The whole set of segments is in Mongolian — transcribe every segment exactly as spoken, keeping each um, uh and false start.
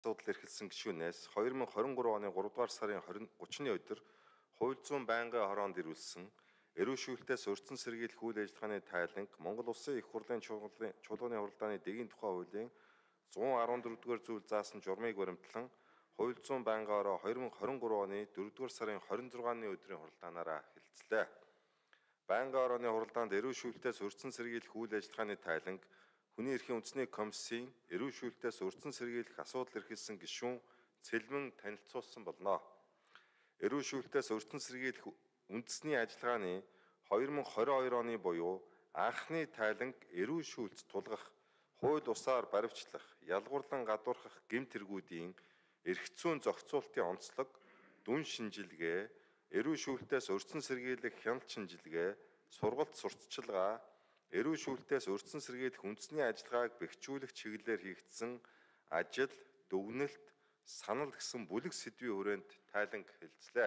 Асуудал эрхэлсэн гишүүнээс хоёр мың хорин гурав оны гуравдугаар сарын гуравны өдөр хууль зүйн байнгын хороонд ирүүлсэн эрүүшүүлэлтээс урьдчилан сэргийлэх үйл ажиллагааны тайланг Монгол Улсын их хурлын чуулганы хуралдааны дэгийн тухай хуулийн зуун арван дөрөвдүгээр зүйл заасан журмыг баримтлан хууль зүйн байнгын хороо хоёр мың хорин гурав оны дөрөвдүгээр сарын хорин зургааны өдрийн хуралдаанаараа хэлэлцлээ. Байнгын хорооны хуралдаанд эрүүшүүлэлтээс урьдчилан сэргийлэх үйл ажиллагааны тайланг Хүний эрхийн үндэсний комиссийн эрүүшүүлэлтээс урьдчилан сэргийлэх асуудал эрхэлсэн гишүүн цэлмэн танилцуулсан болно. Эрүүшүүлэлтээс урьдчилан сэргийлэх үндэсний ажиллагааны хоёр мың хорин хоёр оны буюу анхны тайланг эрүүшүүлэлт тулгах, хууль усаар баривчлах, ялгуурлан гадуурхах гэмт хэргүүдийн эрх зүйн зохицуултын онцлог, дүн шинжилгээ, эрүүшүүлэлтээс урьдчилан сэргийлэх хяналт шинжилгээ, сургалт сурталчилгаа, эрүүшүүлэлтээс урьдчилан сэргийлэх үндэсний ажиллагааг бэхжүүлэх чиглэлээр хийгдсэн ажил, дүгнэлт, санал гэсэн бүлэг сэдвийн хүрээнд тайланг хэлцлээ.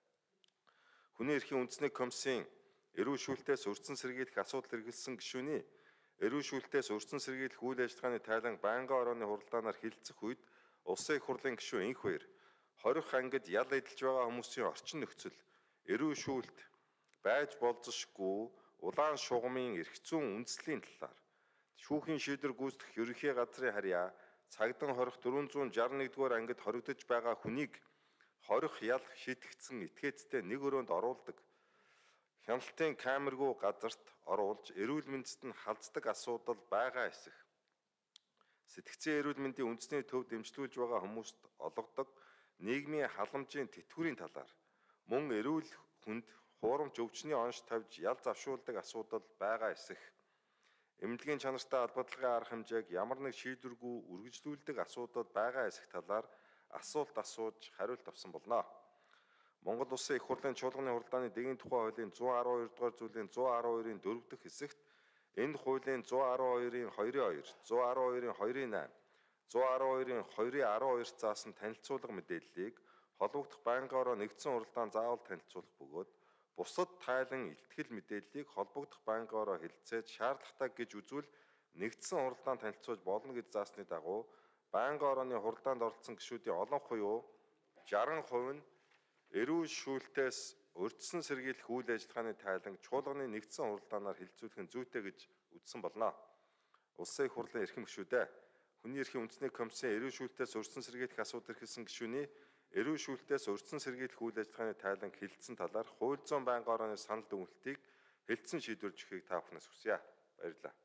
Хүний эрхийн үндэсний комиссийн эрүүшүүлэлтээс урьдчилан сэргийлэх асуудал эрхэлсэн гишүүний эрүүшүүлэлтээс урьдчилан сэргийлэх үйл ажиллагааны тайланг байнгын хорооны хуралдаанаар хэлэлцэх үед Улсын их хурлын гишүүн энх баяр хорих ангид ял эдэлж байгаа хүмүүсийн орчин нөхцөл, эрүүшүүлэлт байж болзошгүй улаан шугамын эрх зүйн үндэслэлийн талаар шүүхийн шийдвэр гүйцэтгэх ерөнхий газрын харьяа цагдан хорих дөрвөн зуун шарвал нэгдүгээр ангид хоригдож байгаа хүнийг хорих ял шийтгдсэн этгээцтэй нэг өрөөнд оруулдаг, хяналтын камергүй газарт оруулж эрүүл мэндэд нь халддаг асуудал байгаа эсэх, сэтгцийн эрүүл мэндийн үндэсний төв дэмжлүүлж байгаа хүмүүст олгодог нийгмийн халамжийн тэтгэврийн талаар мөн эрүүл хүнд хуурамч өвчний онш тавьж ял завшуулдаг асуудал байгаа эсэх, эмнэлгийн чанартай албадлагын арга хэмжээг ямар нэг шийдвэргүй үргэлжлүүлдэг асуудал байгаа эсэх талаар асуулт асууж хариулт авсан болно. Монгол Улсын их хурлын чуулганы хуралдааны дэгийн тухай хуулийн зуун арван хоёр дугаар зүйлийн зуун арван хоёрын дөрөв дэх хэсэгт энэ хуулийн зуун арван хоёрын хоёрын хоёр, зуун арван хоёрын хоёрын найман, зуун арван хоёрын хоёрын арван хоёрт заасан танилцуулга мэдээллийг холбогдох байнгын хороо нэгдсэн хуралдаанд заавал танилцуулах бөгөөд бусад тайлан илтгэл мэдээллийг холбогдох байнгын хороо хэлэлцээд шаардлагатай гэж үзвэл нэгдсэн хуралдаанд танилцуулж болно гэж заасны дагуу байнгын хорооны хуралдаанд оролцсон гишүүдийн олон хуйуу шарвал хувь нь эрүүшүүлэлтээс урьдчилан сэргийлэх үйл ажиллагааны тайланг чуулганы нэгдсэн хуралдаанаар хэлэлцүүлэх нь зүйтэй гэж үзсэн болно. Улсын их хурлын эрхэм гишүүдээ Хүний эрхийн үндэсний комиссийн эрүүшүүлэлтээс урьдчилан сэргийлэх асуудал эрхэлсэн гишүүний эрүүшүүлэлтээс урьдчилан сэргийлэх үйл ажиллагааны тайланг хэлэлцсэн талаар хууль зүйн байнгын хорооны санал дүгнэлтийг хэлэлцэн шийдвэрлэж өгөхийг та бүхнээс хүсье. Баярлалаа.